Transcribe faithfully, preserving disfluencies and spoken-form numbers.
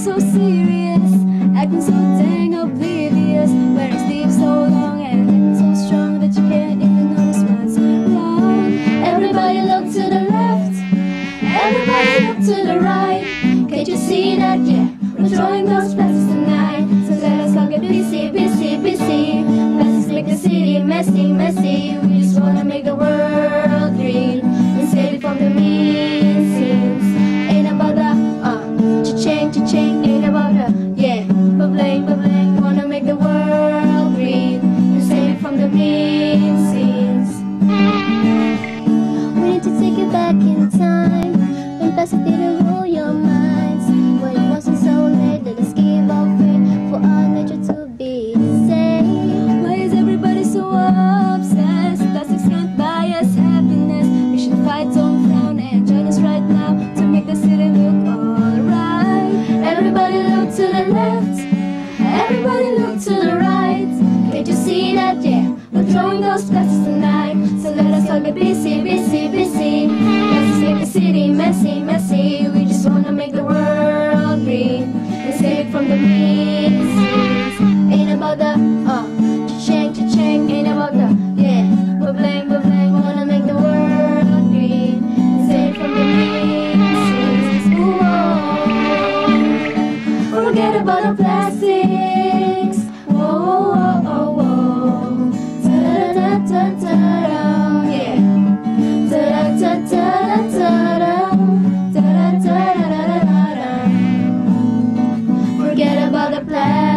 so serious, acting so dang oblivious, wearing sleeves so long and acting so strong that you can't even notice what's wrong. Everybody look to the left, everybody look to the right. Can't you see that? Yeah, we're throwing those plastics tonight. So let us all get busy, busy, busy. Plastics make the city messy, messy. We just wanna make the world green and save it from the mean scenes. Ain't about the uh, cha-ching, cha-ching. Ain't about the yeah, bubbling, bubbling. Wanna make the world green and save it from the mean scenes. We need to take it back in time when plastic didn't rule your minds. When it wasn't so late, let us give our faith for our nature to be safe. Why is everybody so obsessed? Plastics can't buy us happiness. We should fight, don't frown, and join us right now to make the city look alright. Everybody look to the left, everybody look to the right. Can't you see that? Yeah, we're throwing those plastics tonight. So let us all get busy, busy, busy. Let's make the city messy, messy. We just wanna make the world green and save it from the mean scenes. Ain't about the uh, cha-ching, cha-ching. Ain't about the yeah, bubbling, bubbling. Wanna make the world green and save it from the mean scenes. Ooh, oh. Forget about the plastics. Whoa, whoa, whoa, whoa. Ta-da-da-da-da-da. Yeah. Ta-da-da-da-da-da. Ta-da-da-da-da-da. Forget about the plastics.